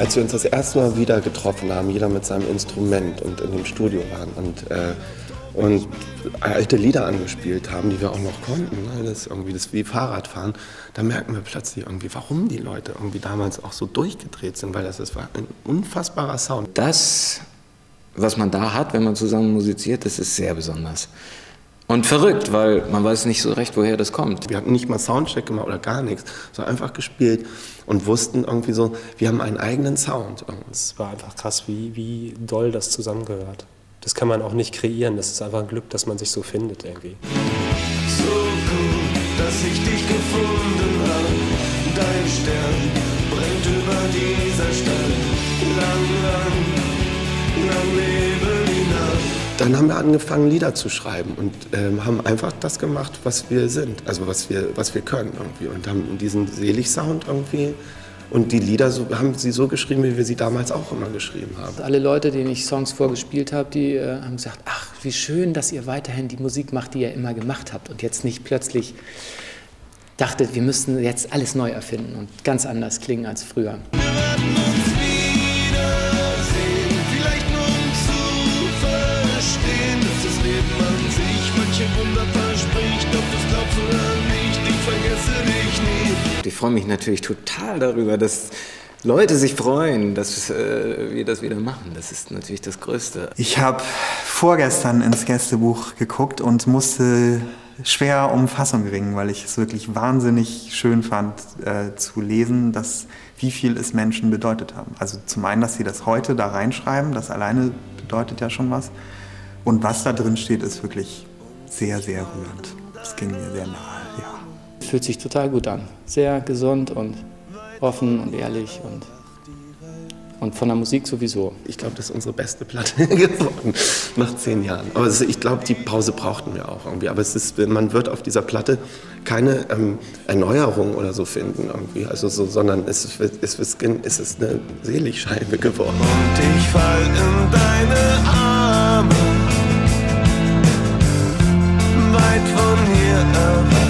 Als wir uns das erste Mal wieder getroffen haben, jeder mit seinem Instrument und in dem Studio waren und alte Lieder angespielt haben, die wir auch noch konnten, ne? Das ist wie Fahrradfahren, da merken wir plötzlich irgendwie, warum die Leute irgendwie damals auch so durchgedreht sind, weil das war ein unfassbarer Sound. Das, was man da hat, wenn man zusammen musiziert, das ist sehr besonders. Und verrückt, weil man weiß nicht so recht, woher das kommt. Wir hatten nicht mal Soundcheck gemacht oder gar nichts, sondern einfach gespielt und wussten irgendwie so, wir haben einen eigenen Sound. Es war einfach krass, wie doll das zusammengehört. Das kann man auch nicht kreieren, das ist einfach ein Glück, dass man sich so findet irgendwie. So gut, dass ich dich gefunden habe. Dein Stern brennt über dieser Stadt. Lang lebe die Nacht. Dann haben wir angefangen, Lieder zu schreiben und haben einfach das gemacht, was wir sind, also was wir können irgendwie und haben diesen Selig-Sound irgendwie und die Lieder haben sie so geschrieben, wie wir sie damals auch immer geschrieben haben. Alle Leute, denen ich Songs vorgespielt habe, die haben gesagt, ach, wie schön, dass ihr weiterhin die Musik macht, die ihr immer gemacht habt und jetzt nicht plötzlich dachtet, wir müssten jetzt alles neu erfinden und ganz anders klingen als früher. Ich freue mich natürlich total darüber, dass Leute sich freuen, dass wir das wieder machen. Das ist natürlich das Größte. Ich habe vorgestern ins Gästebuch geguckt und musste schwer um Fassung ringen, weil ich es wirklich wahnsinnig schön fand zu lesen, wie viel es Menschen bedeutet haben. Also zum einen, dass sie das heute da reinschreiben, das alleine bedeutet ja schon was. Und was da drin steht, ist wirklich sehr, sehr rührend. Das ging mir sehr nahe, ja. Fühlt sich total gut an. Sehr gesund und offen und ehrlich und von der Musik sowieso. Ich glaube, das ist unsere beste Platte geworden nach 10 Jahren. Aber ich glaube, die Pause brauchten wir auch irgendwie. Aber man wird auf dieser Platte keine Erneuerung oder so finden irgendwie. Also sondern es ist eine Seligscheibe geworden. Und ich fall in deine Arme, weit von hier ab.